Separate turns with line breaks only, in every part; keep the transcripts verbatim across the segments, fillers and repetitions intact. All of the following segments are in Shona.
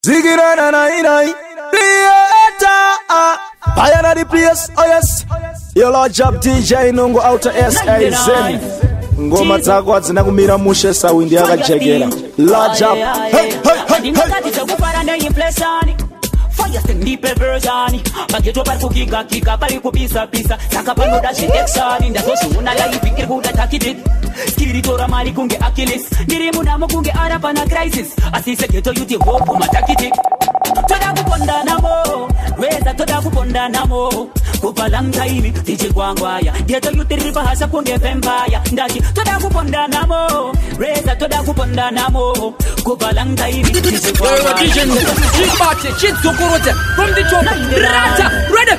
Zigirana nai nai, Creator. Bayana the place, oh yes. Your Lord Job D J Nungo Outer S A Z. Ngoma zako hazina kumira mushe sawindi yakajegera. Lord Job. Hey, hey, hey, hey.
Fire sting deep version. Paketo par kukiga kika pari kupisa pisa. Saka pano da shit exani. Ndazo shuna la ipikir kuda takidit. Skiritora mali kunge Achilles. Dirimu namo kunge arapa na crisis. Asise keto yuti hopo matakitik. Toda kuponda namo. Weza toda kuponda namo. Kupalanga hivi tiji kwangwaya. Geto yuti riba hasa kunge vampire. Ndaji toda kuponda namo. Weza toda kuponda namo. Kupalanga hivi tiji kwangwaya.
From the top, Rata, ready,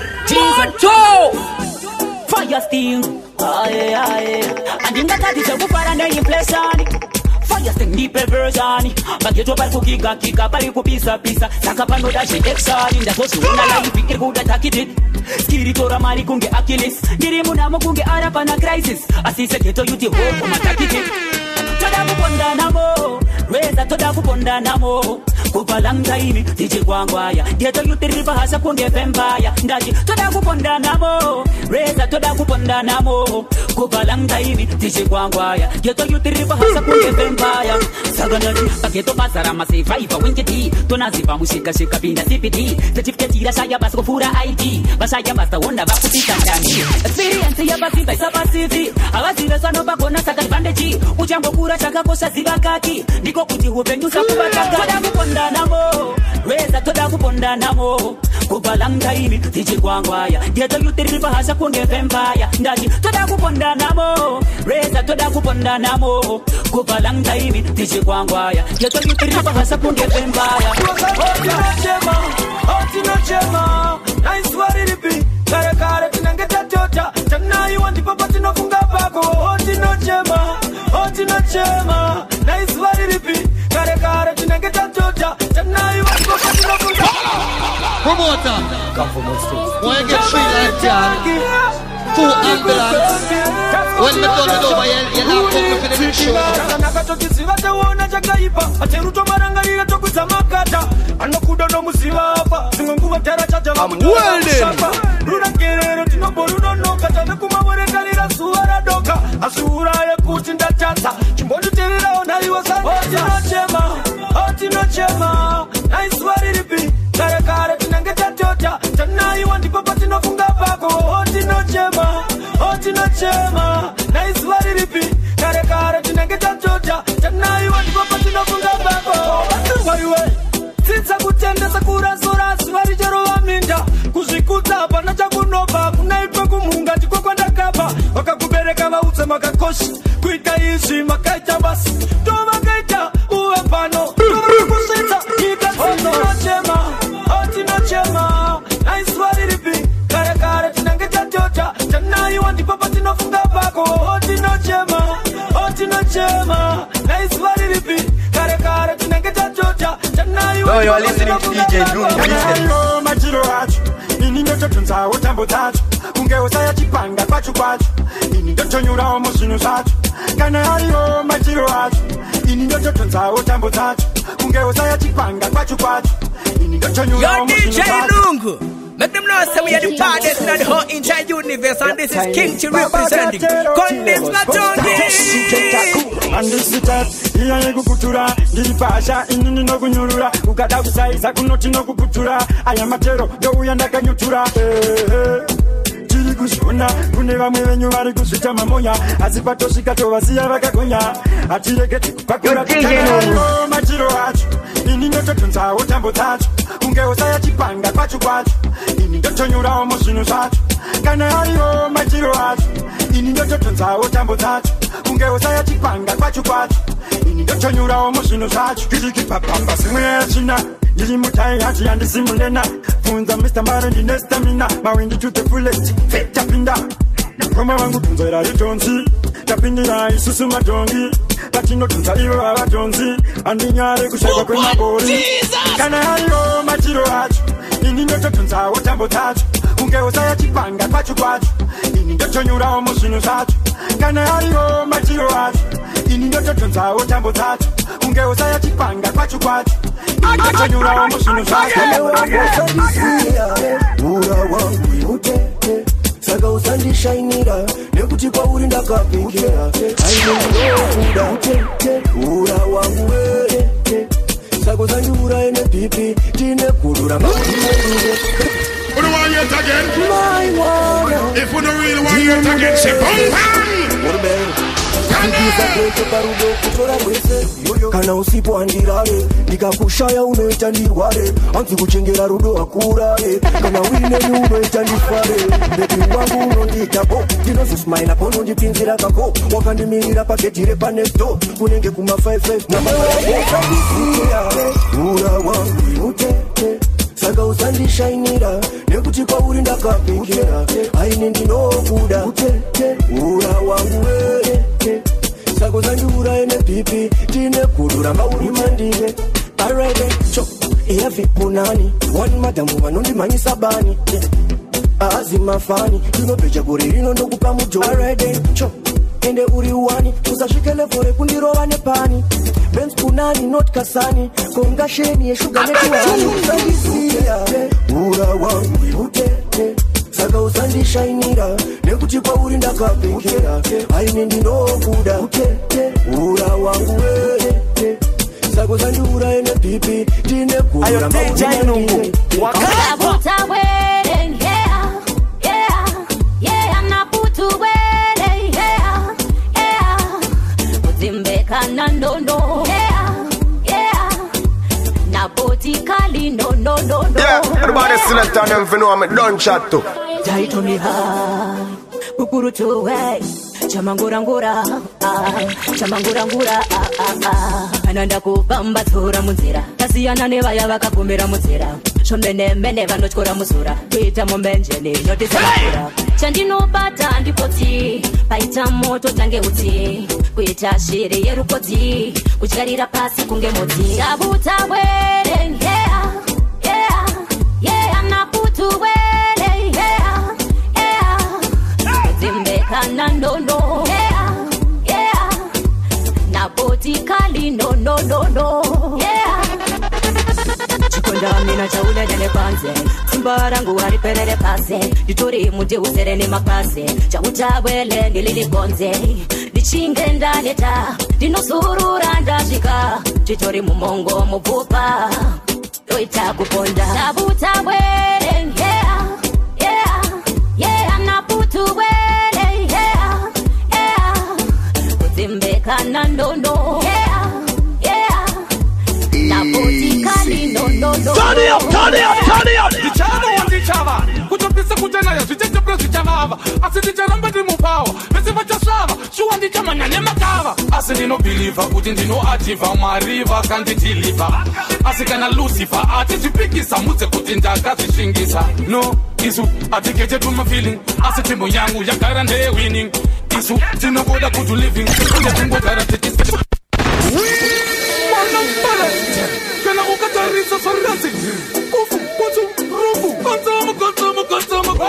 Moto!
Fire sting, aye aye. And in the cat is a whoopar and a inflation. Fire sting deep version. Paketo par kukiga kika pari kupisa pisa. Saka pano da shit exani. Ndazo shuna la ipikir kuda takidit. Skiritora mali kunge Achilles. Dirimu namo kunge arapa na crisis. Asise keto yuti hopo matakidit. Toda kuponda namo. Weza toda kuponda namo. Kupalanga hivi tiji kwangwaya. Geto yuti riba hasa kunge vampire. Ndaji toda kuponda namo. Reza toda kuponda namo. Kupalanga hivi tiji kwangwaya. Geto yuti riba hasa kunge vampire. Saganadi paketo basara masifa ifa winketi. Tunazipa musika shika pinda C P D. Certificate ira shaya basko fura I D. Basaya basta wonda bakupita ndani. Experience ya basi baisa basivi. Awazira sano bakona saka advantage. Uchambo kura chaka kosa ziva kaki. Niko kuti hupenyusa kubataka. Toda kuponda namo. Weza toda kuponda namo. Kupalanga hivi tiji kwangwaya. Geto yuti riba hasa kunge vampire. Ndaji toda kuponda namo. Weza toda kuponda namo. Kupalanga hivi tiji kwangwaya. Geto yuti riba hasa kunge vampire.
Otina chema, otina chema. Nice wari ripi. Kare kare tinangeta tota. Tana you want the papa tino funga bako. Otina chema, otina chema. Nice wari ripi. Kare kare tinangeta tota. Tana you want the papa tino funga bako.
Promoter,
come for more stuff.
when you get three life jam, two ambulance. When me done it over, you have to come for the next show.
Nakatokisiva tawona chakaipa. Acheruto marangalira tokuza makata. Anokudo no musiva hapa. Singonguva tera chacha wakutoka. Runa kerero tinoboruno noka. Tane kumawere kalira suara doka. Asura ya kutinda chata. Chimbodu terira onaliwa sana. Otino chema, otino chema. Nice wari ripi. Kare kare tinangeta tota. Tana you want the papa tino funga bako. Otino chema, otino chema. Nice wari ripi. Kare kare tinangeta tota. Tana you want the papa tino funga bako. Why way? Since I could tend to sakura sura swari jaro aminda. Kuzikuta pana chakunoba. Kunaipa kumunga chiko kwa ndakaba. Wakakubereka wa usema kakoshi. Kuita ishi makaita basi. Toma kaita uwe pano. Toma kusita ika sino chema. Otino chema. Nice wari ripi. Kare kare tinangeta tota. Tana you want the papa tino funga bako. Otino chema. Otino chema. Nice wari ripi. Kare kare tinangeta tota. Tana you
No, you're listening to D J Junior.
Machiro hachu. Ini ndoto tunza utambo tatu. Ungeuza ya chipanga kwachu kwachu. Ini ndoto nyura omusinu sachu. Kana hayo machiro hachu. Ini ndoto tunza utambo tatu. Ungeuza ya chipanga kwachu kwachu. Ini ndoto nyura omusinu sachu.
Yo, D J Nungu. Make them know say we are the baddest in the whole entire universe, and this is King Chi representing. Condensed Matongi.
And this is that. Iya yegu kutura. Gilipasha inini no kunyurura. Ukada kusaiza kunoti no kuputura. Ayamatero yo uyandaka nyutura. Chiri kushuna. Kuneva mwenyu wari kusita mamonya. Azipato shikato wasiya wakakonya. Achiregeti kupakura kikana. Machiro hachu. Ini ndoto tunza utambo tatu. Ungeuza ya chipanga kwachu kwachu. Ini ndoto nyura omusinu sachu. Kana hayo machiro hachu. Ini ndoto tunza utambo tatu. Ungeuza ya chipanga kwachu kwachu. Ini ndoto nyura omusinu sachu. Kiziki papamba simwe ya china. Yili mutai hati yandi simulena. Funza Mister Marendi nestamina. Mawindi chute fullest. Feta pinda. Koma wangu tunza ila litonzi. Tapindira isusu matongi. Latino tunza iwe wa watonzi. Andinyare kushaka kwe mabori. Kana hayo machiro hachu. Ini ndoto tunza utambo tatu. Ungeuza ya chipanga kwachu kwachu. Ini ndoto nyura omusinu sachu. Kana hayo machiro hachu. ini ndoto tonzawo tambo tatu ungeuza ya chipanga kwachu kwachu akachanyura wa mushinu zake
ura wangu utete saka usandishainira nekuti kwauri ndakapekera ainondokuda utete ura wangu wete saka usandiuraye nepipi tine kudura makuiweruve.
Who do want yet again?
My water.
If you don't really want yet again, say bang bang.
Kana usipoandirare nikakushaya unoita ndirware anzi kuchengera rudo akurare kana wine ni unoita ndifare bebi wangu unondita bo ndinozosmaila pono ndipinzira kako wakandimirira paketire panesto kunenge kuma five five namba ura wangu utete saka usandishainira nekuti kwauri ndakapekera aine ndinokuda utete ura wangu wete saka usandura ene pipi tine kudura mauri mandire arede cho iya vipunani one madamu vanondimanyisa bani azimafani tinopecha gore rino ndokupa mujo arede cho ende uri wani usasvikele vore kundirova nepani Benz punani not kasani konga sheni yeshuga netuwani ura wangu utete saka usandishainira nekuti kwauri ndakapekera aine ndinokuda utete ura wangu wete saka usandiura ene pipi tine kudura mauri
wakavuta wele yeah yeah yeah naputu wele yeah yeah uzimbeka na ndondo yeah yeah napoti kali no no no no
yeah everybody select on them for know I'm done chat to
Taito mi hai Kukuru tuwe Chamangura ngura Chamangura ngura Ananda kupamba tura munzira Tasiyana neva ya wakakumira munzira Shombene mene vanochkora musura Kuita mombenjeni notisa musura Chandino bata ndipoti Paita moto tange uti Kuita shiri yerukoti Kucharira pasi kunge moti Shabuta wele yeah yeah yeah naputu wele yeah yeah zimbeka na ndondo yeah yeah napoti kali no no no no yeah chikonda mina chaule dene panze simbarangu wari perere pase ditori muje userene mapase chabutabwele ndilili bonze dichinge ndaleta dinosurura ndashika chitori mumongo mupupa Toita kuponda Sabuta wele yeah yeah yeah naputu wele yeah yeah Zimbeka na ndondo yeah yeah napoti kali no no no
Turn it up, turn it up, turn it up Dichava wa dichava Kutopisa kutena ya Zicheche pro zichavava Asi dicharamba di mupawa Besi vachasava Shua ndichama nyane makava Asi dino believer Kuti ndino achiva Mariva kandi deliver Asi kana Lucifer Ati zipikisa Mutse kuti ndaka zishingisa No Isu Ati keche to my feeling Asi timbo yangu Yakara nde winning Isu Tino koda kutu living Kune timbo gara titi Mwana mbala Kana ukatarisa sarasi Kufu Kutu Rufu Konsomo Konsomo Konsomo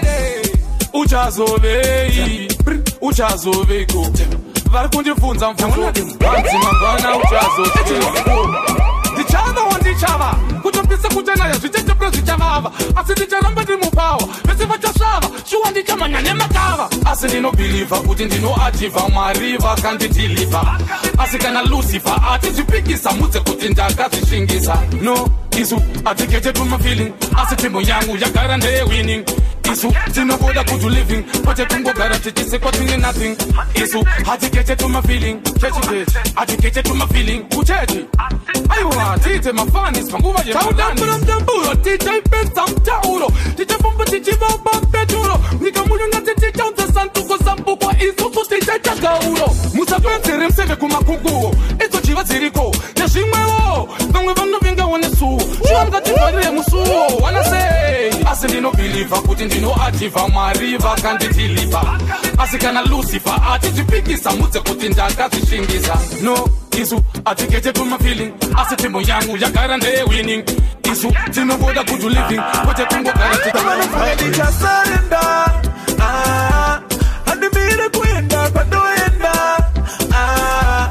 Uchazovei Uchazoveko Vari kundifunza mfundo Wanzi mangwana uchazoveko Dichava wa dichava Kutopisa kutena ya Zicheche pro zichavava Asi dicharamba ndi mupawa Besi vachasava Shua ndichama nyane makava Asi ndino believer Kuti ndino achiva Mariva kandi deliver Asi kana Lucifer Ati zipikisa Mutse kuti ndaka zishingisa No Isu Ati keche to my feeling Asi timbo yangu Yakara nde winning Isu Tinokoda kutu living Pate tungo gara Tichise kwa tingi nothing Isu Ati keche to my feeling Chechi chechi Ati keche to my feeling Uchechi Aywa Tite mafani Spanguva ye Taudani Mdamburo Tite ipesa mtauro Tite fumbu titi vamba peturo Nika mulu na titi chaunza santuko sambuko Isu tutite chakauro Musa pensere mseve kumakunguo Ito chiva ziriko Yashimwewo Vangwe vano vinga wane suo Shuanga tifarire musuo Wana say Asi ndino believer Kuti ndino achiva Mariva kandi deliver Asi kana Lucifer Ati zipikisa Mutse kuti ndaka zishingisa No Isu Ati keche to my feeling Asi timbo yangu Yakara nde winning Isu Tinokoda kutu living Pate tungo gara titi Surrender Ah Andi mire kuenda Kwa doenda Ah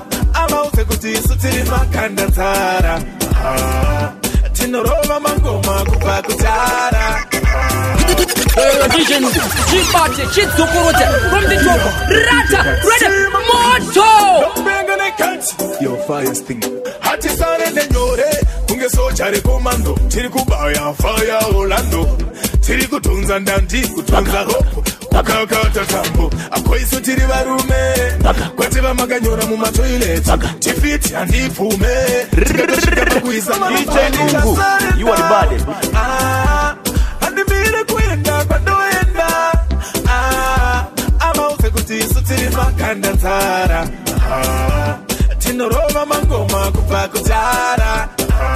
makanda tsara tinorova mangoma kubva kutara
Vision, G-Party, Chitsukuruja, from the top, Rata, Ready, Moto!
Your fire sting. Hati sare de nyore, kunge soja re komando, tiri kubaya fire Orlando, tiri kutunza ndandi, kutunza hopo, kukakata tambo, akoiso tiri barume, kwete ba maganyora mu toilet, tifiti andi fume, tika kuiza
D J Lungu, you are the baddest.
Ah, andi mire kwenda kwa doenda, ah, ama usekuti sutiri makanda tara, ah. Tinorova mangoma kubva kutara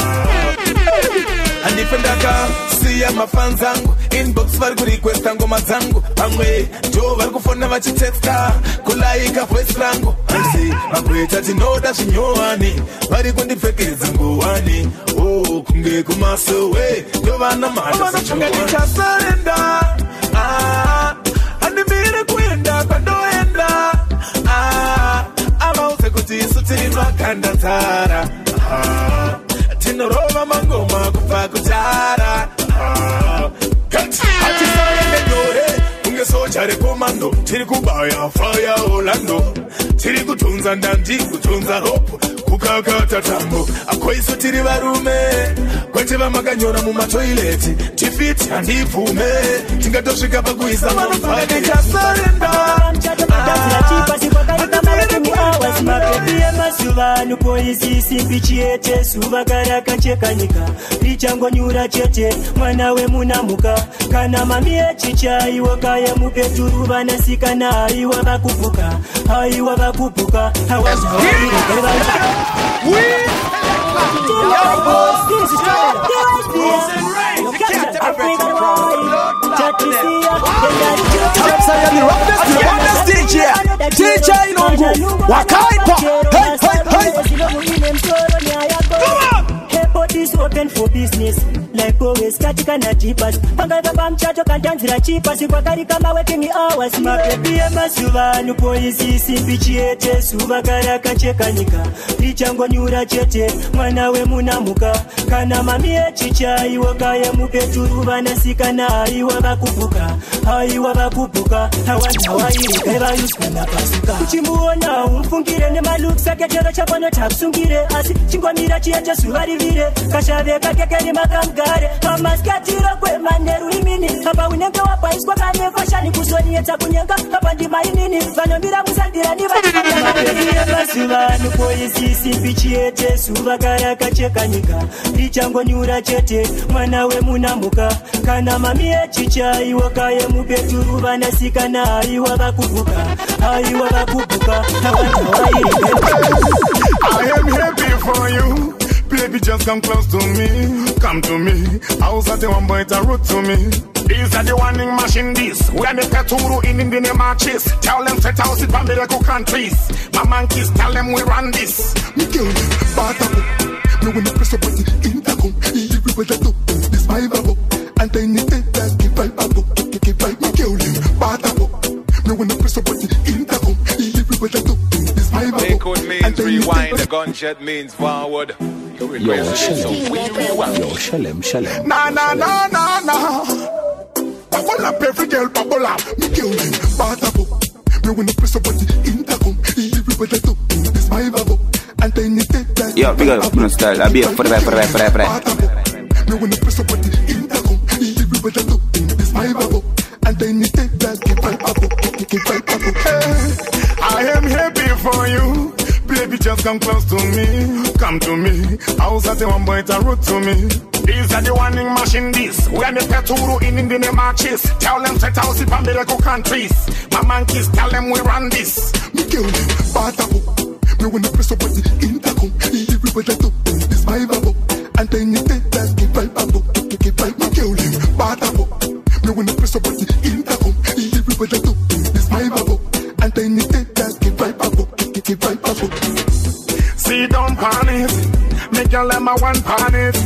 andifendaka siya mafans angu inbox vari kurequesta ngoma dzangu pamwe ndo vari kufona vachitexta kulaika voice rangu asi makweta tinoda zvinyowani vari kundipfekedza nguwani oh kunge kumasowe ndo vana madasarenda andimire kuenda kwandoenda tiri makanda tara tinorova mangoma kubva kutara hatisarende nyore kunge soja rekomando tiri kubaya fire Orlando tiri kutunza ndandi kutunza hopo kukakata tambo akoiso tiri varume kwete vamakanyora mumatoileti tifiti handifume tingatosvika pakuisa mafaetasarenda
Masuvanu poisi simbi chiete suvagara kachekanyika richangonyura chete mwana we munamuka kana mami echicha iwo kaya mupeturu vanasikana aiwa vakupuka aiwa vakupuka
D J Lungu, Wakaipa, hey, hey, hey.
Airport is open for business, like always. Katika na jipas, pangava pamchato kantanzira chipas. Kwakari kama working hours, mapepi ya masuvanu poisi simbi chiete suvagara kachekanyika richango nyura chete mwana we munamuka kana mami echicha iwo kaya mupeturu vanasikana aiwa vakupuka aiwa vakupuka hawana wairi kaiva yuskana pasuka uchimuona umfungire nemaluksa ketero chapano takusungire asi chingomira chiete suva rivire kashave kakekeri makamgare amaskatiro kwemaneru imini apa unenge wapaiswa kane fashani kuzonieta kunyenga apa ndimainini vanomira musandira nivaasuvanu poisi simbi chiete suvagara kachekanyika richangonyura chete mwana we munamuka kana mami echicha iwo kaye mupeturu vanasikana aiwa vakupuka aiwa vakupuka
I am happy for you. Baby, just come close to me. Come to me. I was at the one boy to root to me. These are the warning machine this. We are the Peturu in Indian marches. Tell them set house in Miracle countries. My monkeys tell them we run this. Me kill them, Batabu. Me when the press up button in the home. Everywhere I do, this my babo. And they need that keep right babo. Keep right, me kill them, Batabu. Me when the press up button in the home. Everywhere I do, this my babo.
They could means rewind. The gunshot means forward.
Yo, Shalem. Yo, Shalem, Shalem.
Na na na na na. Bubble up every girl, bubble up. Me kill them, Batabu. Me when the press up button in the home. Everywhere I do, this my babo. And they need that.
Yo, big up, no style. I be up for the for the for the for the.
Me when the press up button in the home. Everywhere I do, this my babo. And they need that. Keep right babo, keep right babo. I am happy for you. Baby, just come close to me. Come to me. I was at the one boy to root to me. These are the warning machine this. We are the Peturu in Indian marches. Tell them set house in Miracle countries. My monkeys tell them we run this. Me kill them, Batabu. Me when the press up button in the home. Everywhere I do, this my babo. And they need that keep right babo. Keep right, me kill them, Batabu. Me when the press up button in the home. Everywhere I do, this my babo. And they need that keep right babo. Keep right babo. See, don't panic. Make your lemma one pan it.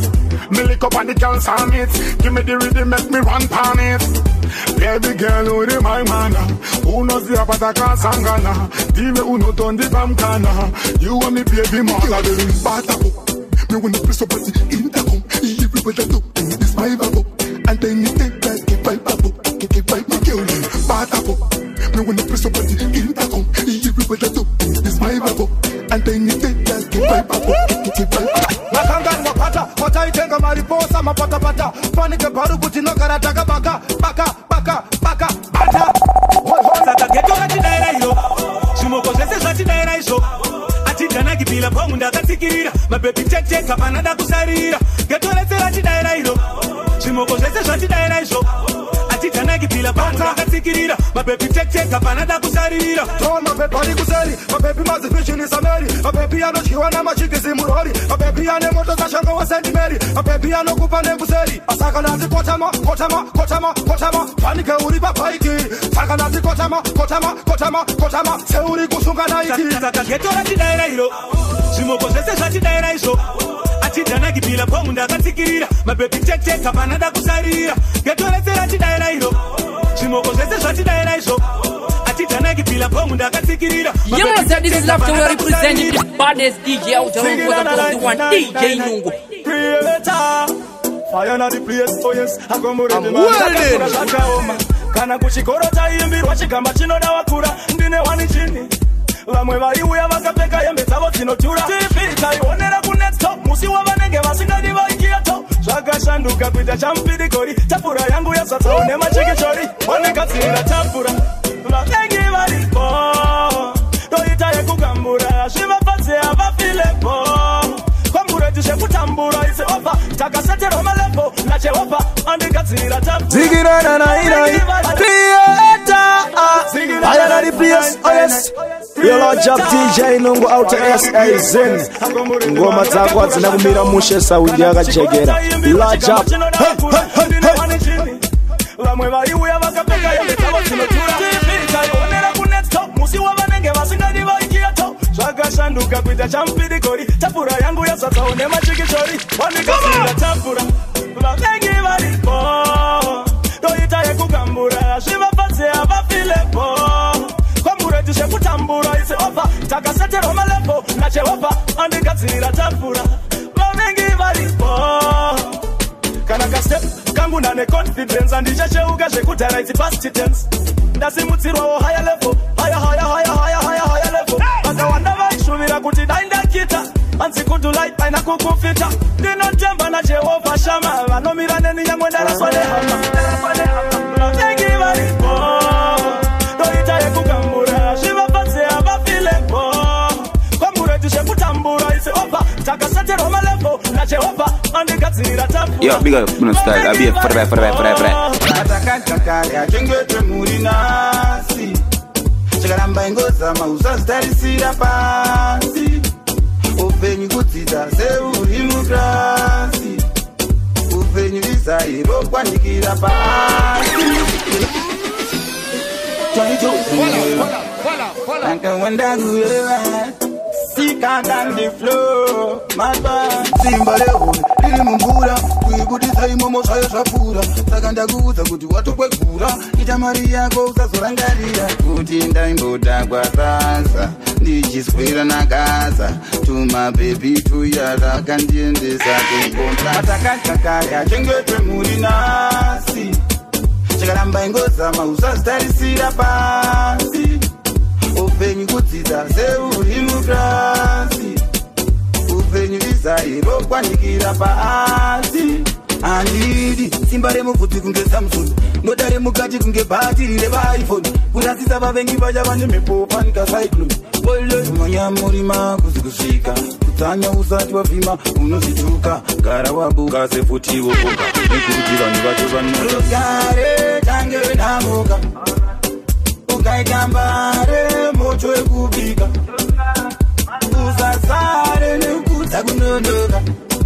Me lick up on the girls on it. Give me the rhythm, make me run pan it. Baby girl, who the my man? Who knows the apataka sangana? Dive uno tondi bamkana. You want me baby mother, baby batapo. Me wanna press up at the intercom. Everybody do this my babo. And then you take that, keep my babo. Keep my girl, batapo. Me wanna press up at the intercom. Everybody do this my babo. And then you take that, keep my babo. Keep my babo.
Makanga wakata, wata itenga mariposa mapata pata. Panike baru butino karataka baka, baka, baka, baka, bata. Sata geto gati daira ilo, shimoko sese sati daira iso. Ati jana kipila pongu ndakatikirira, mabebi check check kapana da kusarira. Geto lese sati daira ilo, shimoko sese sati daira iso. Ati jana kipila pongu ndakatikirira, mabebi check check kapana da kusarira. Tron mabebi pari kuseri, mabebi mazi fishi ni sameri, mabebi ano chiwana machiki simurori, mabebi ane moto za shanga wa sendi meri, mabebi ano kupane kuseri. Asaka nazi kotama, kotama, kotama, kotama, panike uri papaiki. Saka nazi kotama, kotama, kotama, kotama, se uri kusunga na iki. Saka geto lati daira ilo, shimoko sese shati daira iso. Ati jana kipila pongu ndakatikirira, mabebi check check kapana da kusarira. Geto lese lati daira ilo, shimoko sese shati daira iso.
You must have this love to representing the baddest D J out there for the one D J Nungu.
Fire na the place, oh yes, akomure the man. Kana kuchikoro chaimbirwa chigamba chinoda wakura ndine wani chini. Vamwe vaiuya vakapfeka hembe dzavo dzinotura. Tivi taionera kunetso musi wavanenge vasingadi vaikiyato. Zvakashanduka kuita champirikori. Tafura yangu yazadzao nemachikichori. Wanegadzirira tafura vavengi varipo. Toita yekugambura zvivafadze havafilepo. Kwambure tichekutambura ise opa. Takaseterwa malepo nacheopa andigadzirira tafura.
Zigirana na inai Theater I am the place, oh yes. Yo Lord Job D J Nungu out to S A Zen. Ngoma zako zinakumira mushe saundi yakachegera. Lord Job hey, hey, hey, hey. Vamwe vaiuya vakapfeka hembe dzavo dzinotura. Taionera kunetso musi wavanenge vasingadi vaikiyato. Zvakashanduka kuita champirikori. Tafura yangu yazadzao nemachikichori. Wandigadzirira tafura vavengi varipo. Toita yekugambura zvivafadze havafilepo. Kwambure tichekutambura ise opa. Takaseterwa malepo nacheopa andigadzirira tafura vavengi varipo. Kana kastep kangu nane confidence andichacheuka zvekudhara it's past tense. Ndasimutsirwawo higher level, higher higher higher higher higher higher level. Vakawanda vaishuvira kuti dai ndakita anzi kudulai paina kukufita. Ndinotemba naJehovha shama vanomira neni nyangwe ndaraswa nehama. Vavengi varipo. Toita yekugambura zvivafadze havafilepo. Kwambure tichekutambura ise opa. Takaseterwa malepo naJehovha andigadzirira tafura.
Yo, big up, no style. I be a forever, forever, forever.
Atakachakari achengete muri nasi. Chikaramba ingozama usazitarisira pasi. Upenyu kudzidza seuri mugrasi. Upenyu vizairo kwanikira pasi. Nakawanda kuwewa Sika down the floor Madba Simba leo Lili mumbura Kuibudisa imomo sayo shapura Sakanda kuza kuti watokwe kura Ita maria kousa sorangaria Kuti ndaimboda kwa sasa Ndichiswira na gaza Tuma baby tuyara Kandiendesa kumbonta Atakachakari achengete muri nasi Chikaramba ingozama usazitarisira pasi. Upenyu kudzidza seuri mugrasi. Upenyu vizairo kwanikira pasi. Andidi simba remubvudzi kunge Samsung. Ndoda remukati kunge bhatiri reva-iPhone. Kurasisa vavengi vacha vane mhepo panika cyclone. Ole manyamuri makuzi kusvika. Kutsanya usati wavhima unozvituka. Gara wabuka sefuti wokoka. Nekuti vanhu vacho vanoro. Gare tange namuka. Ukaita mbare moto wekubika. Usasare nekudza kunonoka.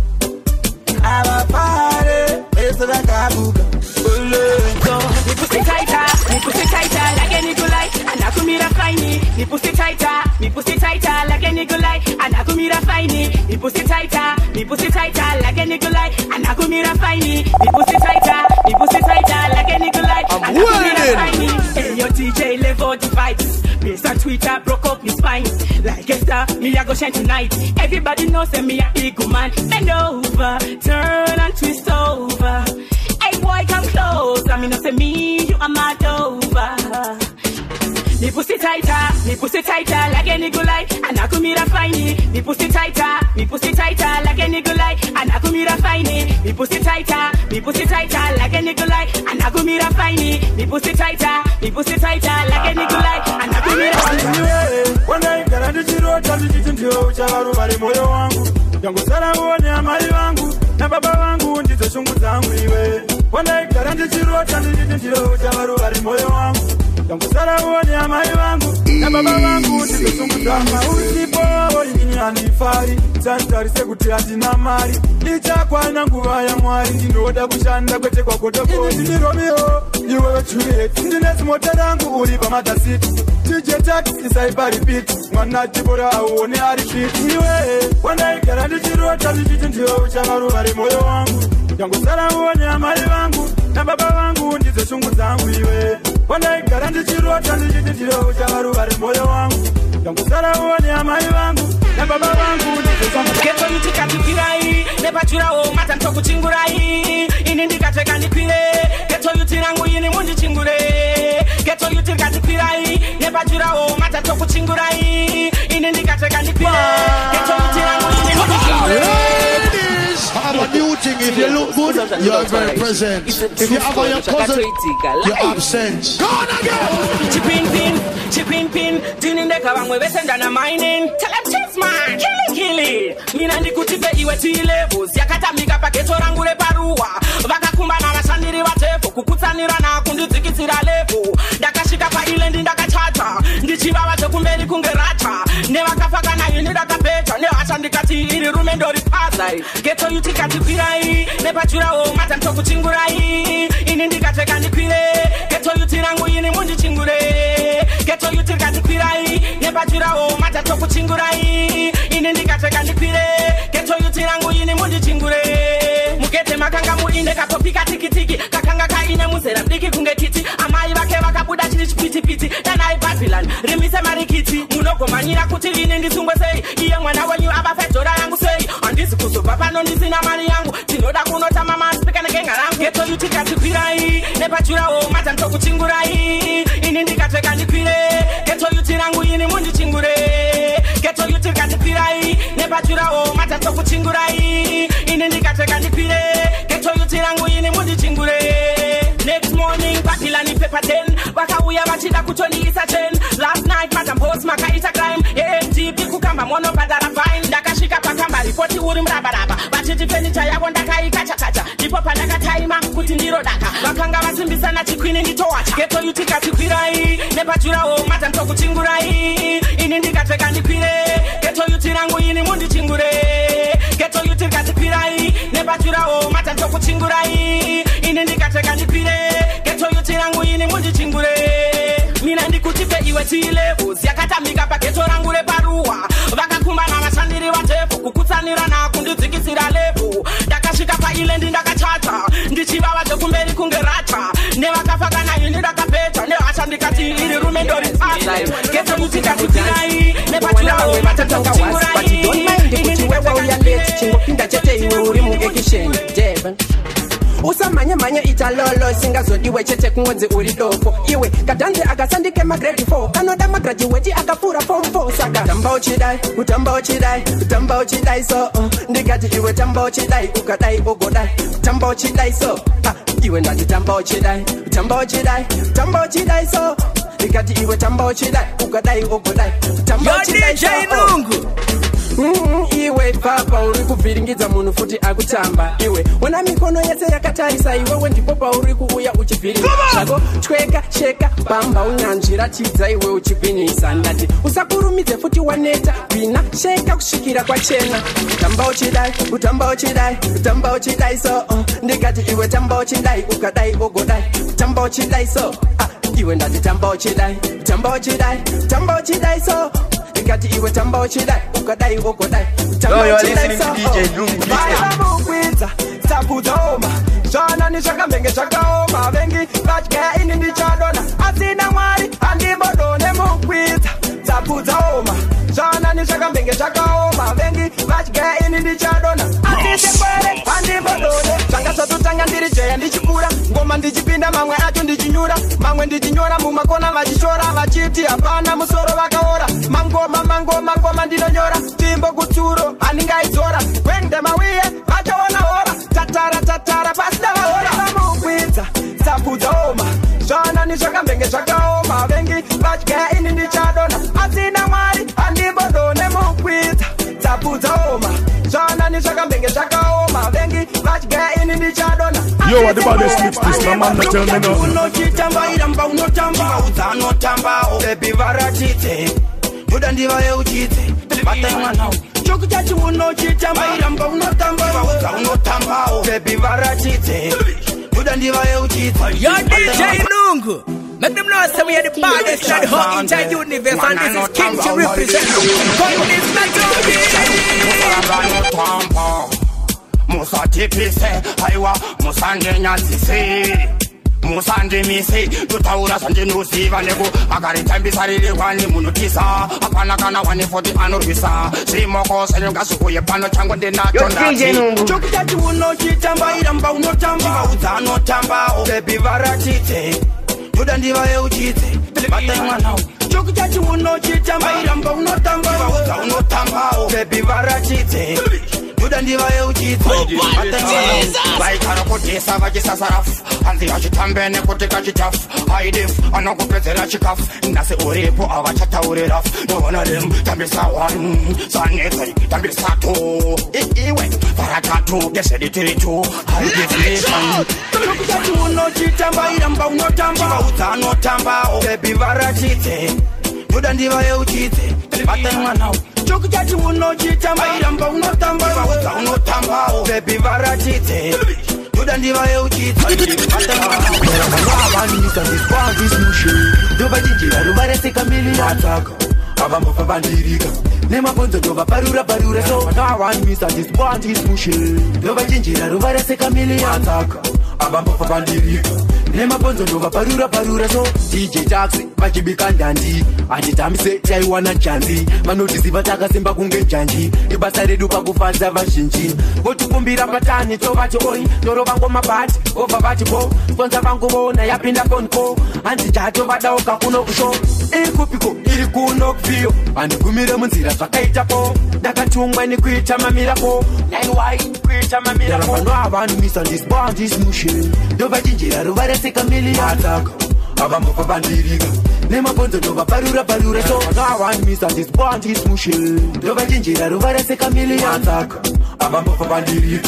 Avapare pese vakabuka.
Ni pussy tighter, ni pussy tighter like any good light. And I come here to find me. Ni pussy tighter, ni pussy tighter like any good light. And I come here to find me. Ni pussy tighter, ni pussy tighter tighter like a Nikolai. And I go me find me pussy tighter, me pussy tighter like a Nikolai. And I go me find me. Hey, your D J level device. Based on Twitter, broke up me spine. Like a star, me I go shine tonight. Everybody knows that me a eagle man. Bend over, turn and twist over. Hey boy, come close. I mean, no say me, you are mad over. Me pussy tighter, me pussy tighter like a Nikolai. And I come here to find me. Me pussy tighter, me pussy tighter like a Nikolai. And I come here to find me. Me pussy tighter, me pussy tighter like a Nikolai. And I come here to find me. Me pussy tighter, me pussy tighter like a Nikolai. And I come here to find me.
When I get on the zero, tell me to do Chavaru Moyo wangu. Yangu sara uone amali wangu. Na baba wangu ndizo shungu zangu iwe. When I get on the zero, tell me to do Chavaru Moyo wangu. Yangu sara uone amali wangu. Na baba wangu ndizo shungu zangu. Usipo wali anifari. Santari sekuti atina mari. Licha kwa nanguva ya mwari. Ndinoda kushanda kwete kwa kotoko. Ndini Romeo, iwe Juliet. Ndinesi moterangu ulipa matasiti. D J Tax isaipa repeat. Mwana tibora uone a repeat. Iwe, wana ikara ndichiro tabichiti ndiyo uchamaru vari moyo wangu. Yangu sara uone amali wangu. Na baba wangu ndizo shungu zangu iwe. Wana ikara ndichiro tabichiti ndiyo uchamaru vari moyo wangu. Yangu sara uone amali wangu. Na baba wangu ndizo shungu.
Keto yutika tukirai. Nepachura o mata mtoku chingurai. Ini ndikateka nipire. Keto yutirangu ini mundi chingure. Keto yutika tukirai. Nepachura o mata mtoku chingurai. Ini ndikateka nipire. Keto yutirangu ini mundi chingure.
I have a new thing. If you look good, you are very present. If you have your cousin, you're absent. Go on again.
Chipin pin, chipin pin. Dinin de kabangwe besenda na mining. Tell them chase man, kill it, kill it. Mina ndikutipe iwe T-levels. Yakata miga paketo rangure barua. Vakakumba na mashandiri watefo. Kukutsanira na kundizikitira levo. Dakashika pa ilendi ndakachata. Ndichiva wacho kumbeli kungeracha. Nevakafaka na yini dakapeta. Nevashandikati iri rumendori pazai. Geto yutika tipirai. Nepachura o mata mtoku chingurai. Ini ndikateka nipire. Geto yutirangu ini mundi chingure. Geto yutika tipirai. Nepachura o mata mtoku chingurai. Ini ndikateka nipire. Geto yutirangu ini mundi chingure. Mukete makanga muinde kapopika tiki tiki. Kakanga ka ine musera mdiki kunge kiti. Amai vake vakabuda chini chipiti piti. Danai Babylon, rimise marikiti. Munoko manyira kuti ini ndisungwe sei. Iye mwana wanyu abafetora yangu sei. Andisi kusu papa no ndisina mani yangu. Tinoda kunota mama spika na genga rangu. Geto yutika tipirai. Nepachura o mata mtoku chingurai. Ini ndikateka nipire. Geto yutirangu ini mundi chingure. Geto yutika tipirai. Nepachura o mata mtoku chingurai. Ini ndikateka nipire. Geto yutirangu ini mundi chingure. Next morning, Bakila ni paper ten. Waka uya machida kutoni isa ten. Last night, madam post maka ita crime. A M G, piku kamba mono badara fine. Dakashika pakamba, ripoti uri mrabaraba. Bachiti furniture ya wondaka ikacha kacha. Lipo pandaka taima, kuti ndiro daka. Wakanga wasimbisa na chikwini nditowacha. Geto yutika tikwirai. Nepachura o mata mtoku chingurai. Ini ndikateka nipire. Geto yutirangu ini mundi chingure. Geto yutika tikwirai. Nepachura o mata mtoku chingurai. Ini ndikateka nipire. Geto yutirangu ini mundi chingure. Mina ndikutipe iwe T-levels. Yakata miga paketo rangure barua. Vakakumba na mashandiri watefo. Kukutsanira na kundizikisira levo. Dakashika pa ilendi ndakachata. Ndichiva wacho kumbeli kungeracha. Nevakafaka na yini ndakapeta. Nevashandikati iri rumendori pazai. Geto yutika tipirai. Nepachura o matata kuchingurai. Ini ndikateka
Chingo chete iwe uri mugekisheni Jeben usamanye manye italolo singazodiwe chete kungonzi uri doko iwe kadanze akasandike magrade four kanoda magraduate akafura form four saka tamba uchidai utamba uchidai utamba uchidai so uh, ndigati iwe tamba uchidai ukadai ugodai tamba uchidai so ah, iwe ndati tamba uchidai utamba uchidai utamba uchidai so ndigati iwe tamba uchidai ukadai ugodai tamba uchidai so uh, Mm, iwe papa uri kuvhiringidza munhu futi akutamba iwe ona mikono yese yakatarisa iwewe ndipopa uri kuuya uchivhiringa zvako chweka sheka bamba unyanzvi ratidza iwe uchigwinyisa ndati usakurumidze futi waneta gwina sheka kusvikira kwachena tamba uchidai utamba uchidai utamba uchidai so uh, ndikati iwe tamba uchidai ukadai ugodai tamba uchidai so ah, iwe ndati tamba uchidai tamba uchidai tamba uchidai so Kati iwe tamba uchidai, ukadai ugodai. Tamba uchidai so.
mukwidza sapudzaoma zvanani zvakambenge zvakaoma vengi vatya ini ndichadona asina mwari handibodone mukwidza sapudzaoma zvanani zvakambenge zvakaoma vengi vatya ini ndichadona asitekwere handibodone zvanga zvatotanga ndiri jeya ndichikura ngoma ndichipinda mamwe acho ndichinyura mamwe ndichinyora mumakona vachishora vachiti hapana musoro vakaora mangoma mangoma ngoma ndinonyora timbo kutsuro handingaidzora wendemawiye vachaona hora tatara tatara pasina vahora vamukwidza sapudzaoma zvanani zvakambenge zvakaoma vengi vatya ini ndichadona asina mwari handibodone mukwidza sapudzaoma zvanani zvakambenge zvakaoma vengi vatya ini ndichadona.
Yo, what the baddest mix this? My man not tell me nothing.
Unotamba iramba unotamba udzanotamba baby varatite Duda ndiva yeuchite Bata mwana Choku chachi unochitamba iramba unotamba udzanotamba baby varatite Duda ndiva yeuchite
Yo D J Nungu make them know say we are the baddest and hot inside universe and this is King to represent Come this
Metrobi Musa tipise, aiwa, musande nyazise Musande mise, tutaura sanje nusiva nego Agari tambi sarili wani munukisa Apana kana wani foti anurvisa Simoko senyonga suku ye pano chango de nacho ndati
Chokitachi unochitamba iramba unotamba udzanotamba baby varatite Duda ndiva yeuchite Bata mwana Chokitachi unochitamba iramba unotamba udzanotamba baby varatite Duda ndiva yeuchite Vaikara kutisa vachisasarafu Hanzi achitambene kuti kachitafu Haidif anokupedzera chikafu Nasi uripo avachataurirafu Nobona rim tambisa one Sanetari tambisa two Iwe varatatu desedi tiri two Haidif nation Chokitachi unochitamba iramba unotamba udzanotamba baby varatite Duda ndiva yeuchite Bata mwana Chokuchachi unochitamba iramba unotamba unotamba baby varatite Duda ndiva yeuchite Bata mwana Vanisa this mushi Doba jinjira rubarese kamili ataka Abamba fabandirika Nema ponzo doba parura parura so Na one misa this one this mushi Doba jinjira rubarese kamili ataka Abamba fabandirika Nema ponzo doba parura parura so D J Taxi vachibika ndandi Achitamise chaiwana chanzi Manotisi vataka simba kunge janji Ibasa redu pakufadza vazhinji Votukumbira patani tovati oi Norova ngoma bati ova vati po Sponza vangu vona yapinda konko Anzi jato vadauka kuno kusho Ikupiko iri kuno kufiyo Andigumire munzira zvakaita po Ndakatungwa ni kuita mamira po nine Y kuita mamira po Yarafano avanu misa this bond this mushi Dova jinjira ruvarese kamili ataka Abamba fabandirika Nema ponzo dova parura parura so Na one misa this bond this mushi Dova jinjira ruvarese kamili ataka Abamba fabandirika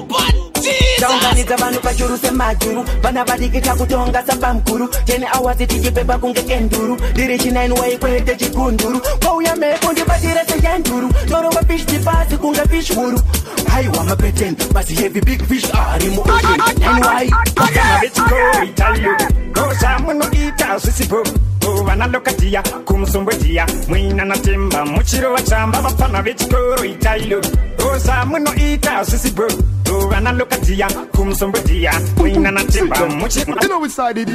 Taunganidza vanhu pachuru semajuru Vana vadikita kutonga samba mkuru Tene awazi tichipepa kunge kenduru Diri chinainu waikwete chikunduru Kwauya mepo ndibatire sejenduru Norova fish tipasi kunge fish wuru Haiwa mapeten Basi heavy big fish ari mu ocean Nine wai Akana vichiko itayu Kosa muno ita sisipo Vana lokatia kumsumbutia Mwina na timba muchiro wa chamba Vafana vichiko itayu Kosa muno ita sisipo Vana lokatia kumsumbutia Mwina na timba muchiro
You know which side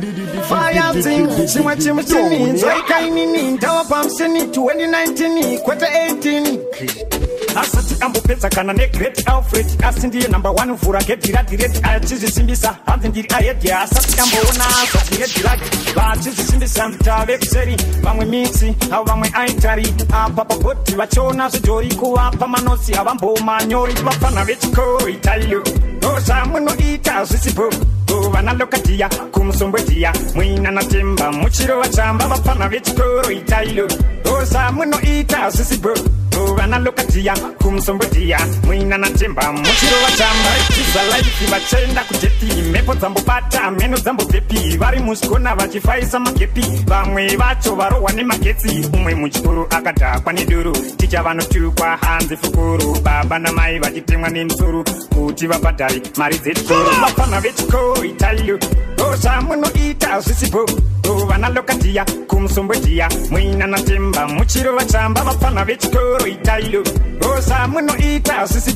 Fire thing Chima chima chini Zoika inini Tawa pamsini twenty nineteen Quarter eighteen
Asati ambu pesa kana ne great Alfred Asindi number one Vura get dirati reti Achizi simbisa Hanzi ndiri ayedi Asati ambu ona Asati reti rati Bachizi simbisa Mtave kuseri Vamwe mixi Hau vamwe aitari Apapa boti Vachona sujori Kuapa manosi Avambo manyori Vafana vechiko Itayu Osa muno ita Sisipo Vana lokatia Kumsumbutia Mwina na timba Muchiro wa chamba Vafana vechiko Itayu Osa muno ita Sisipo Vana lokatia kumsombotia Mwina na timba muchiro wa chamba Chiza life vachenda kujeti Mepo zambo pata meno zambo tepi Vari muskona vachifaisa makepi Vamwe vacho varowa ne magetsi Umwe muchikuru akadakwa neduru Ticha vanotukwa hanzi fukuru Baba na mai vachitemwa nemsuru Kuti vabhadhari mari dzeturu Vafana vechiko itayu Osa muno ita sisipo Vana lokatia kumsombotia Mwina na timba muchiro wa chamba Vafana vechiko itailo Osa muno ita sisipo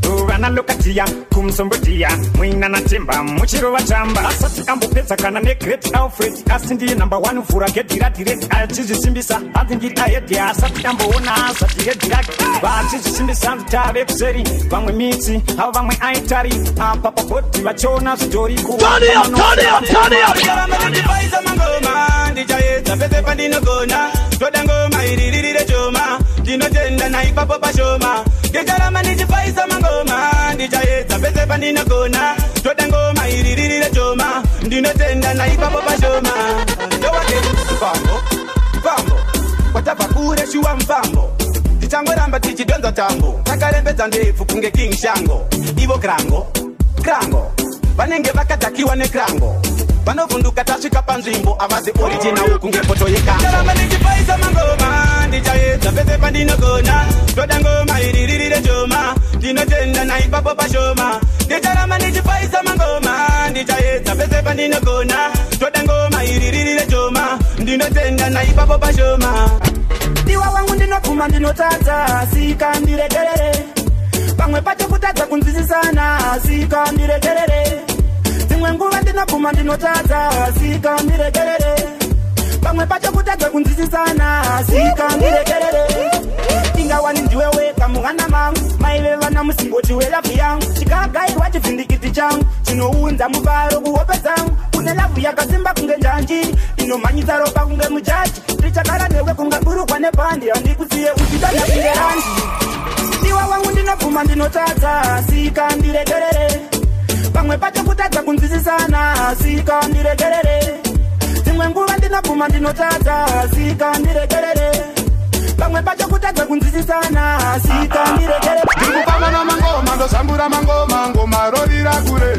Uvana lokatia kumsombotia mwina na timba muchiro wa chamba asati ambopeza kana ne great Alfred asindi number one vura gedira direct achizi simbisa atingiri ayedi asati ambona asati gedira achizi simbisa mtabe kuseri vamwe miti ava vamwe aitari apa papoti vachona stori ku
turn it up turn it up turn it up
Ndipaiza mangoma ndichaedza pese pandinogona toda ngoma iririre choma ndinotenda naipapo pashoma ngekarama ndichipaisa mangoma ndichaedza pese pandinogona toda ngoma iririre choma ndinotenda naipapo pashoma ndowake mfambo mfambo watabva kure shuwa mfambo tichangoramba tichidonza tambo takarembedza ndebvu kunge king shango ivo krango krango vanenge vakatakiwa nekrango vanovhunduka tasvika panzvimbo avazi original kunge poto yekango ndichipaisa mangoma ndichaedza pese pandinogona toda ngoma iririre choma ndinotenda naipapo pashoma ndicharamba ndichipaisa mangoma ndichaedza pese pandinogona toda ngoma iririre choma ndinotenda naipapo pashoma
diwa wangu ndinopfuma ndinotadza sika ndiregerere pamwe pacho kutadza kunzwisisana sika ndiregerere dzimwe nguva ndinopfuma ndinotadza sika ndiregerere pamwe pacho kutadza kunzwisisana sika ndiregerere ingawani ndiwe weka muhana mangu maive vana musimboti welavu yangu chikagairwa chivhindikiti changu chinounza mufaro kuhope dzangu kune lavhu yakasimba kunge njanji inomhanyisa ropa kunge mujaji richakara newe kunge burukwa nebhandi handikusiye uchidadavirerandi diwa wangu ndinopfuma ndinotadza sika ndiregerere pamwe pacho kutadza kunzwisisana sika ndiregerere dzimwe nguva ndinopfuma ndinotadza sika ndiregerere pamwe pacho kutadza kunzwisisana sika ndiregerere
ndikufamba namangoma ndozambura mangoma ngoma rorira kure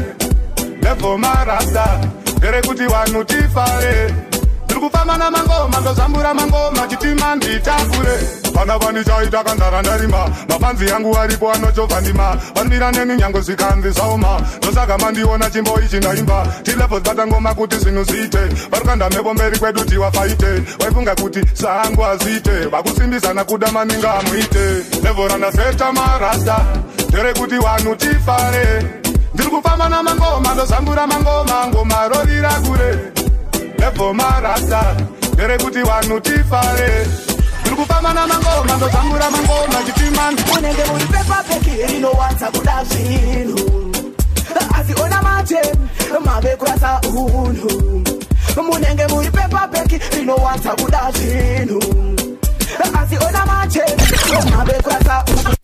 levo marasta nderekuti vanhu tifare ndikufamba namangoma ndozambura mangoma chitima nditakure vana vandichaita kanzara ndarima mapanzi yangu aripo anochovha ndima vanmira neni nyango zvikanzisaoma ndosaka mandiona chimbo ichi ndaimba tilevo dzatangoma kuti zvinhu zviite varukanda mhepo mberi kwedu tiwafaite waifunga kuti sangu azviite vakusimbisana kuda maninga amuite levo randaseta marasta nderekuti vanhu tifare ndiri kufamba namangoma ndozambura mangoma ngoma rorira kure levo marasta nderekuti vanhu tifare ndiri kufamba namangoma ndozambura mangoma chitimani
munenge muri pepa peki rinowanza kuda zvinhu aziona mate mave kurasa unhu munenge muri pepa peki rinowanza kuda zvinhu aziona mate mave kurasa unhu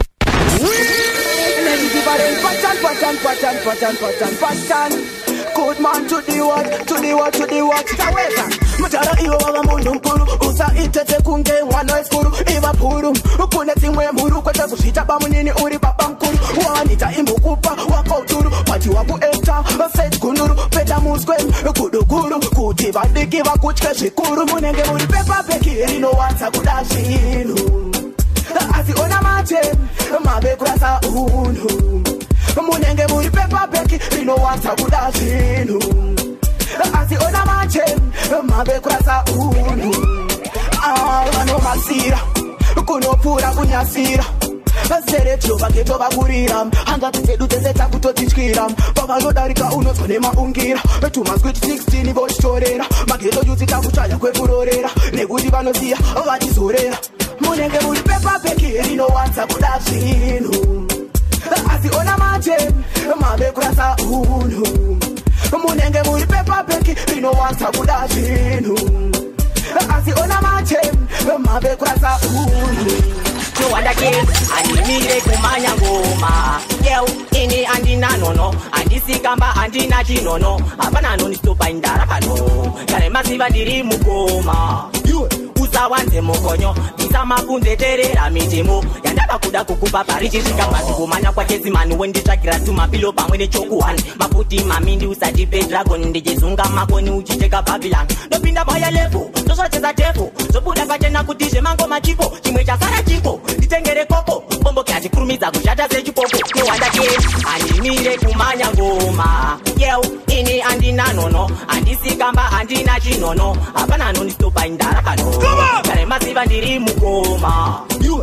Patan, patan, patan, patan, patan, patan. Good man to the what, to the what, to the what. Taweza, mutara iwo waga mundu mkuru. Usa itete kunge wano eskuru. Iwa puru, ukune timwe muru. Kweta kushita bamunini uri papa mkuru. Wanita imbu kupa, wako uturu. Pati wapu eta, set kunuru. Peta muskwem, kudukuru. Kuti badiki wa kuchke shikuru. Munenge muri pepa peki, rino wansa kudashinu. Aziona mate, mabe kurasa unhu. Munenge muri pepa peki, rinowanza kuda zvinhu. Aziona mate, mabe kurasa unhu. Ah, vanomasira, kunopfura kunyasira. Zere jova geto vakurira. Hanga titedu tese takutotityira. Pavanodarika unozwa nemaungira. Tumaskwiti sixteen vochitorera. Mageto yuzi takuchaya kwefurorera. Nekuti vanoziya vachizorera. Munenge muri pepa peki, rinowanza kuda zvinhu. Aziona mate, mabe kurasa unhu. Munenge muri pepa peki, rinowanza kuda zvinhu. Aziona mate, mabe kurasa unhu.
Chiwanda kids, andimire kumanya ngoma. Yeu, ini andina nono. Andisikamba andina chinono. Hapana noni stopa indara kano. Kare masiva diri mukoma. Usawanze mokonyo. Bisa mapunze terera mitimo. Yandaba kuda kukupa parichi shikambasi kumanya kwa kezi manu. Wendi chakira tumapilo pamwene chokuhani. Maputi mamindi usatipe dragon. Ndijezunga makoni uchiteka Babylon. Nopinda baya levo, tosocheza tevo. Zobuda kachena kutishe mango machiko. Chimwe chasara chiko, ditengere koko. Bombo kia chikurumiza kushata se chupoko. Chiwanda kids, andimire kumanya ngoma. Yeu, ini andina nono. Andisikamba andina chinono. Hapana noni stopa indara kano. Kare masiva ndiri mukoma.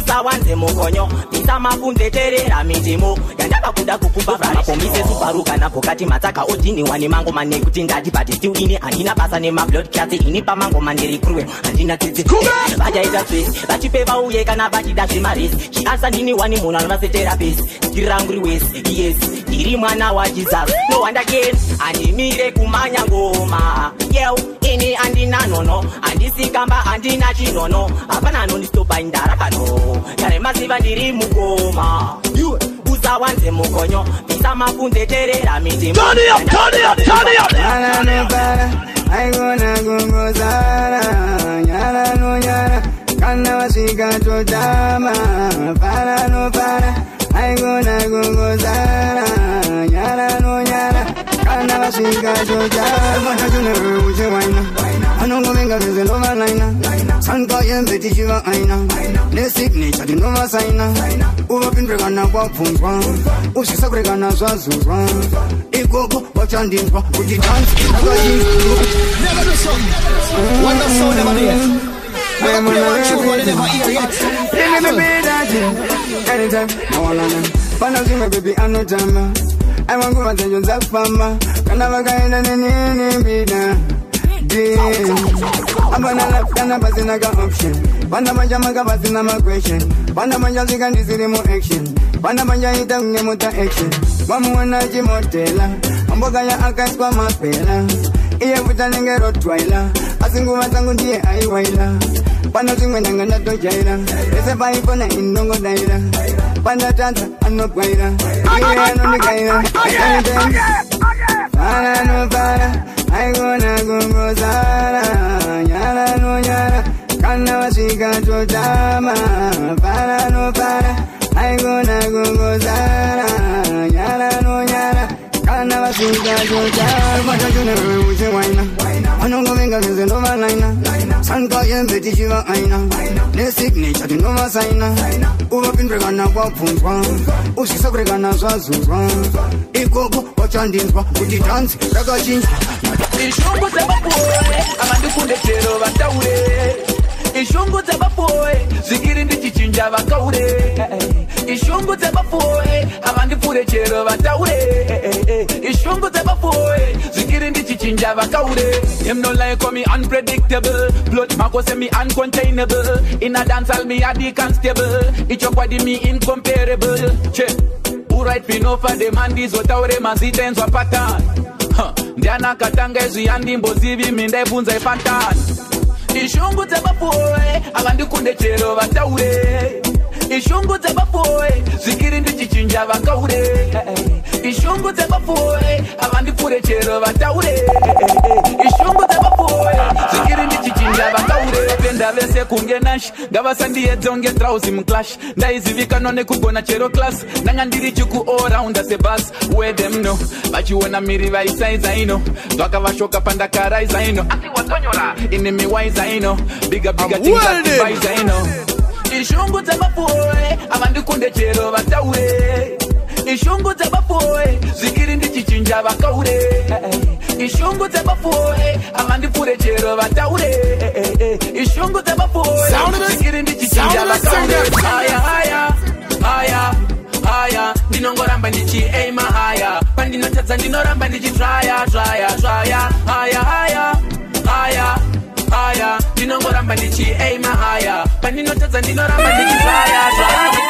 usawanze mukonyo pisa mafunze terera mitimo yandaba kuda kukupa vhari komise suparuka napo kati mataka odini wani mango mane kuti ndati but still ini andina basa nema blood cats ini pamango mandiri cruel andina tete vajaita stress vachipeva uye kana vachida zvimaresi chiasa ndini wani munhu anovasetherapist ndiranguri wese yes ndiri mwana wa Jesus no wonder again andimire kumanya ngoma yeu ini andina nono andisikamba andina chinono hapana anondistopa indarakano kare masiva ndiri mugoma usawanze mukonyo pisa mafunze terera mitimo
Turn it up, turn it up, turn it up.
Nyara no para, aigona gungozara. Nyara no nyara, kana wasika totama. Para no para, aigona gungozara. Nyara no nyara, kana wasika totama. Mata tuna uje waina, anongo venga veze lova laina. Sanka yembe tishiva aina, ne signature di nova saina. Uva pindregana kwa punzwa, usisa kuregana zwazuzwa. Ikogo wachandinzwa, kuti dance
never do something. What the sound never hear. Never play one tune what they never hear yet.
Let me be that anytime, no one on them. Pana baby, I know time. I want to go and tell you that fama. Can I go in and be there? I'm gonna left and I'm passing like an option. Panda manja maga passing a my question. Panda manja zigan this is more action. Panda manja ita unge muta action. Mamu wana jimotela. Amboga ya akas kwa mapela. Iye vuta nenge rotwaila. Asingu matangu ndiye aiwaila. Panda zingwe nangana tojaila. Ese pa ipona indongo daila. Panda tanta anokwaila. Iye anonikaila. Para no para. Aigona gungozara. Nyara no nyara, kana wasika totama. Para no para, aigona gungozara. Nyara no nyara, kana wasika totama. Mata tuna uje waina, anongo venga veze nova laina. Sanka yembe tishiva aina, ne signature di nova saina. Uva pindregana kwa punzwa, usisa kuregana zwazuzwa. Ikogo wachandinzwa, kuti dance rakachinjwa.
Ishungu zabapoe, amandukunde chero bataure. Ishungu zabapoe, zikiri ndichichinja bakaure. Ishungu zabapoe, amandipure chero bataure. Ishungu zabapoe, zikiri ndichichinja bakaure. Them no like me unpredictable. Blood mako say me uncontainable. In a dance I'll me a the constable. Each your body me incomparable. Che, who right fi no for the man this wataure mazitenzo pattern. Ndiana katanga ezu yandi mbozivi minde bunza ifantani. Ishungu zabapoe, agandikunde chero bataure. Ishungu zabapoe, zikiri ndichichinja bakaure. Ishungu zabapoe, agandipure chero bataure. Ishungu zabapoe, zikiri ndichichinja bakaure. Penda vese kungenash, gavasandi yedzonge trauzi mclash. Ndaizivika none kugona chero class. Nangandiri chuku all round as a bus. Where them know, but you wanna miri vai size I know. Dwaka vashoka panda karai I know. Asi watonyola, inimi wise I know. Bigger bigger things that device I know. Ishungu zabapoe, amandukunde chero bataure. Ishungu zabapoe, zikiri ndichichinja bakaure. Ishungu zabapoe, amandipure chero bataure. Ishungu zabapoe, zikiri ndichichinja bakaure. Haya haya, haya, haya. Ndinongoramba ndichi aim higher. Pandinotadza ndinoramba ndichi trya, trya, trya. Haya haya, haya. Higher, ndinongoramba ndichi aim higher. Pandinotadza ndinoramba ndichi trya, trya.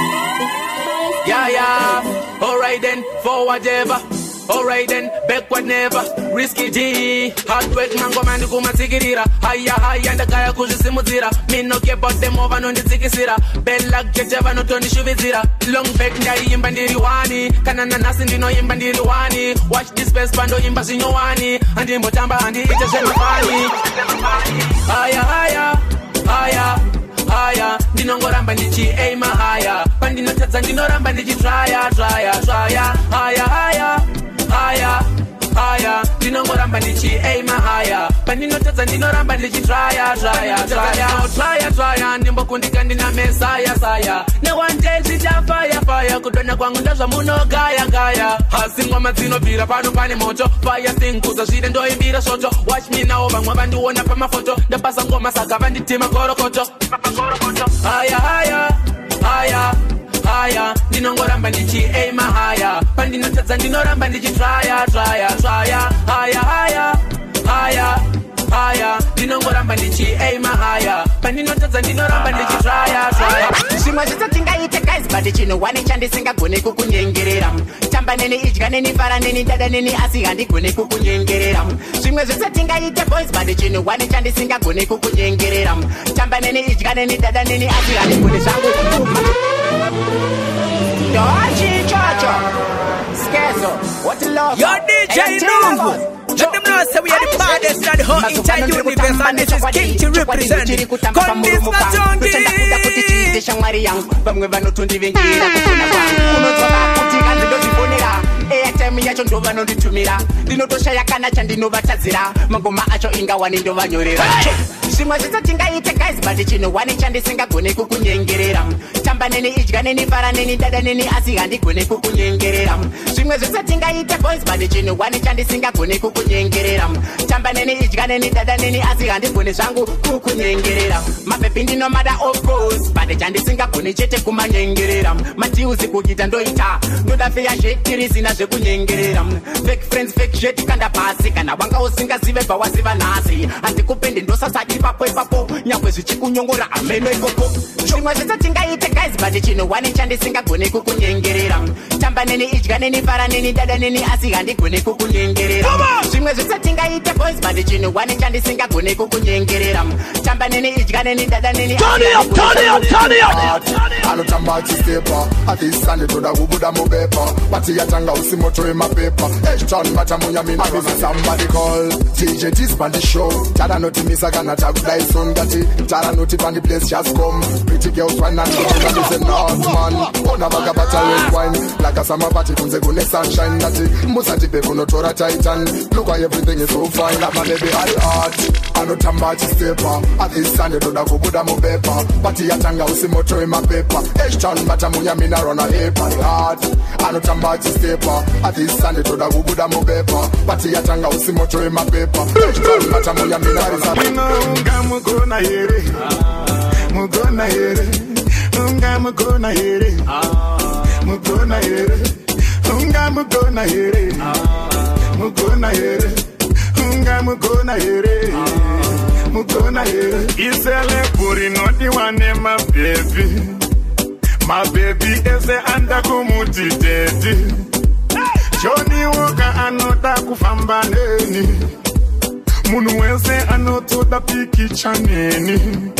Yeah, yeah. Alright then, forward ever. Alright then, backward never. Risky G. Hard work mango mandi kumatsikirira. Haya haya ndakaya kuzvisimudzira. Me no care about them over nonditsikisira. Bella kecheva notondishuvizira. Long back ndaiyimba ndiri wani. Kana nanasi ndinoimba ndiri wani. Watch this space pandoimba zvinyowani. Andimbotamba handiite zvemafani. Haya haya, haya. Higher, ndinongoramba ndichi aim higher. Pandinotadza ndinoramba ndichi trya, trya, trya. Higher, higher, higher, higher. Ndinongoramba ndichi aim higher. Pandinotadza ndinoramba ndichi trya, trya, trya. Trya, trya, ndimbokundika ndina mesaya, saya. Ne one day zicha fire, fire. Kudona kwangu ndazva muno gaya, gaya. Hasi ngoma dzinobvira pano pane moto. Fire thing kuza zvide ndoimbira soto. Watch me now, vamwe vandiona pamafoto. Ndapasa ngoma saka vanditima gorokoto. Higher, higher, haya haya ndinongoramba ndichi aim haya pandinotadza ndinoramba ndichi trya trya trya haya haya haya haya ndinongoramba ndichi aim haya pandinotadza ndinoramba ndichi trya trya
zvimwe zvitotingaite guys but chino wane chandisingagone kukunyengerera tamba neni idya neni fara neni dada neni asi handigone kukunyengerera zvimwe zvitotingaite boys but chino wane chandisingagone kukunyengerera tamba neni idya neni dada neni asi handigone zvangu Doji Chacha Skezo What a love
Yo D J Nungu let them know say we are the baddest in the whole entire universe and this is King to represent Kondis Matongi
shamwari yangu bamwe vanotondivengira kufuna kwangu unozwa kuti kanzindozvibonera airtime yacho ndo vanonditumira ndinotoshaya kana chandinovatadzira mangoma acho ingawani ndovanyorera zvimwe zvitotingaite guys but chino wani chandisingagone kukunyengerera tamba neni idya neni fara neni dada neni asi handigone kukunyengerera zvimwe zvitotingaite boys but chino wani chandisingagone kukunyengerera tamba neni idya neni dada neni asi handigone zvangu kukunyengerera mabebi ndinomada of course but chandisingagone chete kumanyengerera matiuzi kuita ndoita ndodafeya zvetiri zina zvekunyengerera fake friends fake shit kanda pasi kana wanga usingazive pawaziva nhasi handikupende ndosasati ipapo ipapo nyangwe zvichikunyongora ameno ikoko zvimwe zvitotingaite guys but chino wani chandisingagone kukunyengerera tamba neni idya neni fara neni dada neni asi handigone kukunyengerera zvimwe zvitotingaite boys but chino wani chandisingagone kukunyengerera tamba neni idya neni dada neni
anotamba chistepa atisane toda kubuda mubepa bati yatanga usimoto emapepa eshton batamunyamina somebody call D J T's on the show tada noti misagana takudai son gati tada noti on the place just come pretty girls wine and go and is a north man ona vaga bata red wine like a summer party kunze kune sunshine gati musati pepo notora titan look how everything is so fine like my baby hot hot anotamba chistepa atisane toda kubuda mubepa bati yatanga usimoto emapepa eshton batamunyamina rona epa hot anotamba chistepa atisane toda kubuda mubepa bati yatanga usimoto emapepa eshton batamunyamina
Unga mugona here Mugona here Unga mugona here Mugona here Unga mugona here Mugona here Unga mugona here Mugona here Isele puri noti wane my baby My baby ese anda kumuti dedi Johnny Walker anota kufamba neni Munu wese anotoda pikicha neni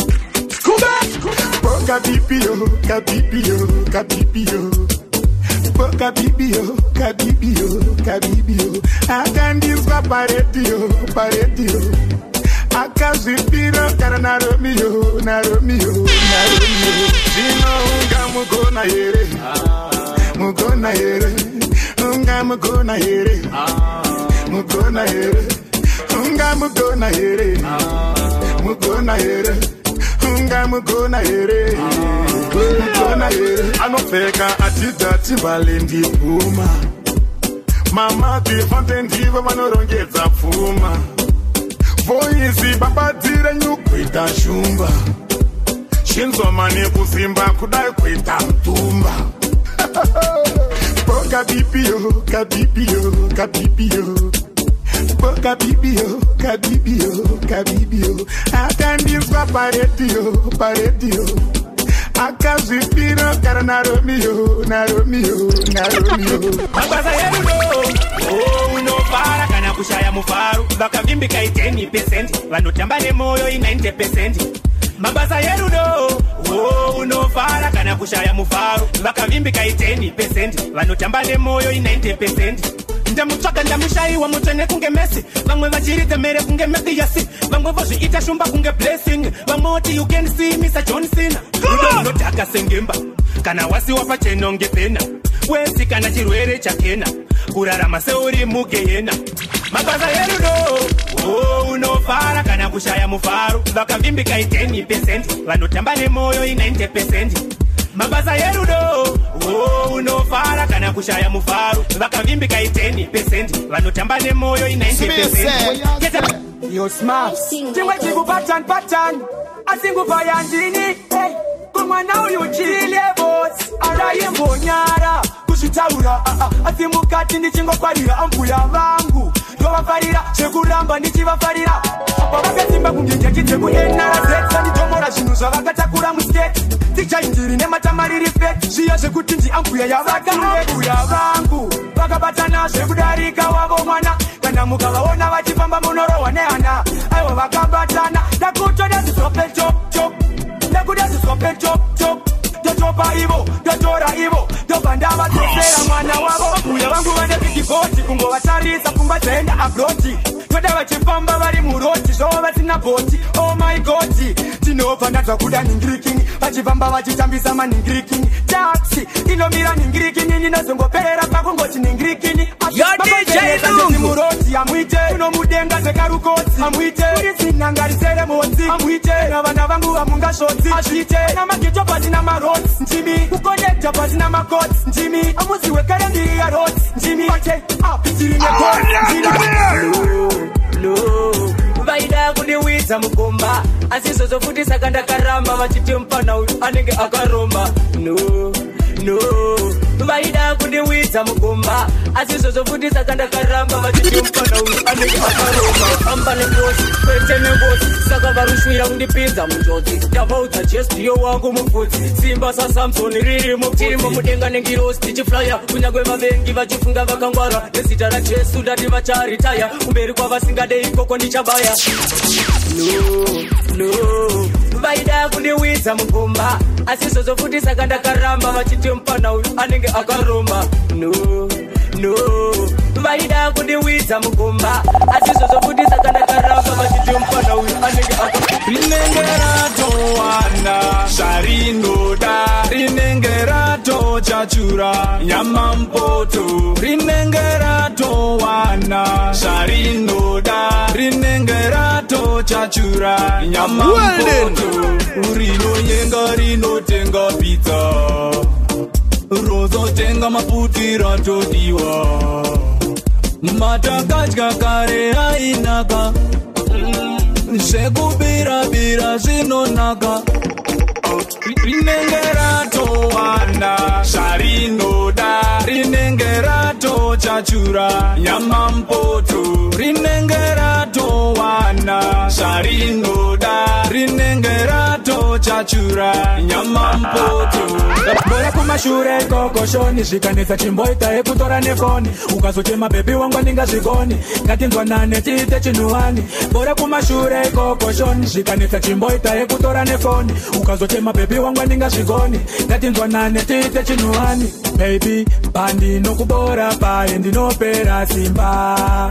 Boka bibio, kabibio, kabibio Boka bibio, kabibio, kabibio Akandizwa paredio, paredio Akazipiro kara na Romeo, na Romeo, na Romeo Zino unga mugona here Mugona here Unga mugona here Mugona here Unga mugona here Mugona here Unga mugona here Mugona here Anofeka atidati valendi puma Mama tifante ndivo vanorongedza pfuma Voice babadire nyukuita shumba Shinzoma nekusimba kudai kuita mtumba Boka bibio, kabibio, kabibio Boka bibio, kabibio, kabibio Akandizwa paredio, paredio Akazipiro kara na Romeo, na Romeo, na Romeo
Mabaza yeru no Oh, unofara kana kushaya mufaru Vakavimbika iteni percent Vanotamba nemoyo i ninety percent Mabaza yeru no Oh, unofara kana kushaya mufaru Vakavimbika iteni percent Vanotamba nemoyo i ninety percent Ndamutsvaka ndamushaiwa mutsvene kunge Messi Vamwe vachirite mere kunge Messi Vamwe vozviita shumba kunge blessing Vamwe voti you can see Mister John Cena Rudo unotaka sengemba Kana wasiwa pacheno ngepena Wesi kana chirwere chakena Kurarama seuri mugehena Mabaza yerudo Oh unofara kana kushaya mufaru Vakavimbika iteni percent Vanotamba nemoyo i ninety percent Mabaza yerudo Oh unofara kana kushaya mufaru Vakavimbika iteni percent Vanotamba nemoyo i ninety percent Get up Yo smart Tingwe chigu pattern pattern Asingu faya ndini Hey
Wabo mwana uyu chile boss Araye mbonyara Kushitaura Ati mukati nichingo kwarira Ampuya vangu Yovafarira Chekuramba nichivafarira Wavakasimba kunginja chite kunyenara Zetsa nitomora zvinuza vakatakura musketi Ticha injiri nematamariri feti Zviya zvekutinji ampuya yavaka Ampuya vangu Vakabatana zvekudarika wavo mwana Kana mukavaona vachifamba munorohwa nehana Aiwa vakabatana Dakutoda zisope chop chop Dakuda zisope chop chop Dotopa ivo, dotora ivo Dobandava tosera mwana wavo Mbuya vangu vane pikiboti Kungo vatarisa pumba zaenda abroti Toda vachifamba vari muroti Zvovo vasina boti, oh my god Tinova nadzakuda ningirikini Vachifamba vachitambisa maningirikini Taxi, inomira ningirikini Ninozongoperera pakungoti ningirikini
Yo D J Lungu
Muroti, amuite Unomudenga zekarukoti Amuite, urizinangarisere moti Amuite, navana vangu vamunga shoti Ashite, namageto pasina maroti Njimi, kukonekta pasina makoti Njimi, amuzi wekare ndiri ya roti Njimi, pache, up, tiri nekoti Njimi,
no vaida kundiwidza mukomba asi zozofuti saka ndakaramba vachiti mupana uyu anenge akaromba no no vaida kundiwidza mukomba asi zozofuti saka ndakaramba vachiti mupana uyu anenge akaromba amba nengozi kwete nengozi saka varushwira kundipinza munjodzi ndavaudza jesu ndiyo wangu mufudzi simba sasamsoni riri mutimo mudenga nengirosi tichiflya kunyangwe vavengi vachifunga vakangwara nezita rajesu ndati vacharitaya kumberi kwavasingadei ikoko ndichabaya no no vaida kundiwidza mukomba asi zozofuti saka ndakaramba vachiti mupana uyu anenge akaromba no no vaida kundiwidza mukomba asi zozofuti saka ndakaramba vachiti mupana uyu anenge akaromba
rinenge ratowana zvarinoda rinenge ratochachura nyama mpoto rinenge ratowana zvarinoda rinenge ratochachura nyama mpoto rinonyenga rinotenga pizza rozotenga mafuti ratodiwa matakadya kare ainaka zvekubirabira zvinonaka rinenge ratowana zvarinoda rinenge ratochachura nyama mpoto rinenge ratowana zvarinoda rinenge ratochachura nyama mpoto
bora kumashure kokoshoni zvikanetsa chimboita yekutora nefoni ukazotema bebi wangu ndingazvikoni ngatinzwanane tiite chinhuwani bora kumashure kokoshoni zvikanetsa chimboita yekutora nefoni ukazotema bebi wangu ndingazvikoni ngatinzwanane tiite chinhuwani baby bandi nokubora paye ndinopera simba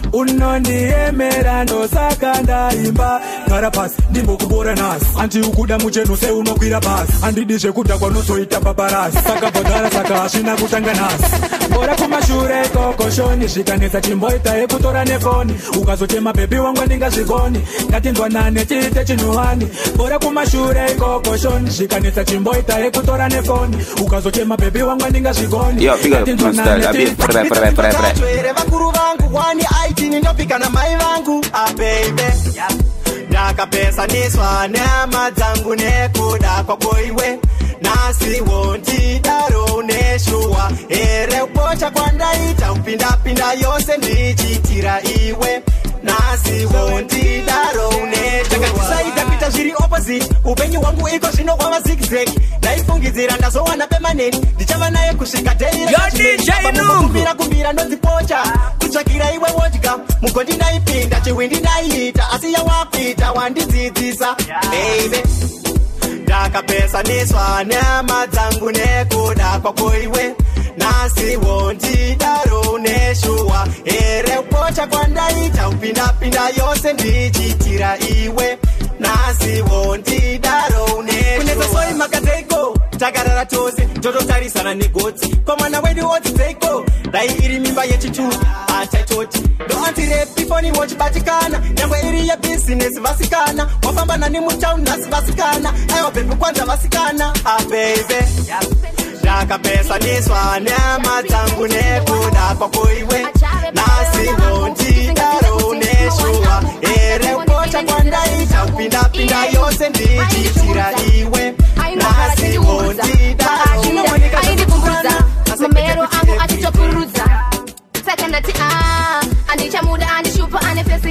unondiemera ndosaka ndaimba gara pasi ndimbokubora nhasi anti ukuda mucheno seunokwira pasi handidi zvekudhakwa nozoita paparasi saka bhodhara saka hazvina kutanga nhasi bora kumashure kokoshoni zvikanetsa chimboita yekutora nefoni ukazotema bebi wangu ndingazvikoni ngatinzwanane tiite chinhuwani bora kumashure kokoshoni zvikanetsa chimboita yekutora nefoni ukazotema bebi wangu ndingazvikoni ngatinzwanane tiite
vakuru vangu wani aitini ndopika na mai vangu ah baby ndakapesaniswa neama dzangu nekuda kwako iwe nasiwo ndidaro uneshuwa here upocha kwandaita kupindapinda yose ndichitira iwe nasiwo ndidaro uneshuwa kuita zviri opposite upenyu hwangu iko zvino kwava zigzag ndaifungidzira ndazowana pemaneni ndichava naye kusvika teirakumbira kumbira ndonzipocha kutsvakira iwe wodya mugondi ndaipinda chihwindi ndaiita asi yawakuita wandidzidzisa baby ndakapesaniswa neama dzangu nekuda kwako iwe nasiwo ndidaro uneshuwa here upocha kwandaita kupindapinda yose ndichitira iwe nasiwo ndidaro uneshuwa makateko takarara tose tototarisana negotsi komwana wedu wodziteiko dai iri mimba yechitu achaitoti ndoantirepifoni wochibatikana nyangwe iri yebhizinesi vasikana wafamba nani mutauni nhasi vasikana aiwa bhebi kwanza vasikana abebe ndakapesaniswa neama dzangu nekuda kwako iwe nasiwo ndidaro uneshuwa here upocha kwandaita kupindapinda yose ndichitira iwe nasi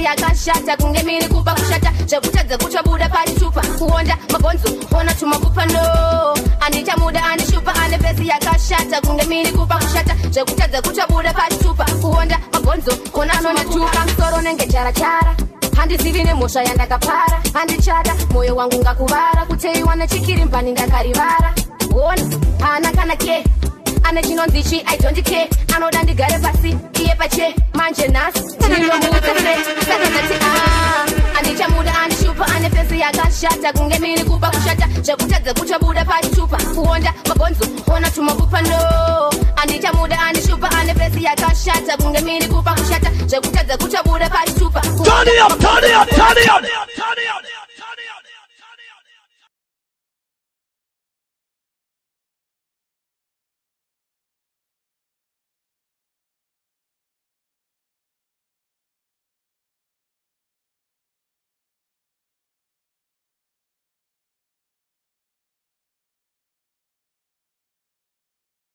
pesi yakashata kunge miri kupa kushata zvekutadza kuchabuda pachitupa kuonda mabonzo ona tumakupa no andichamuda andishupa ane pesi yakashata kunge miri kupa kushata zvekutadza kuchabuda pachitupa kuonda mabonzo ona tumakupa msoro nenge chara chara handizivi nemhosva yandakapara handichada moyo wangu ngakuvara kuteiwa nechikiri mbani ngakarivara ona hana kana ke ane chinonzi chi I don't care anoda ndigare pasi iye pache manje nhasi tinomuudza se saka ndati ah andichamuda andishupa ane pesi yakashata kunge miri kupa kushata zvekutadza kuchabuda pachitupa kuonda mabonzo ona tumakupa no andichamuda andishupa ane pesi yakashata kunge miri kupa kushata zvekutadza kuchabuda pachitupa
Turn it up, turn it up, turn it up, turn it up.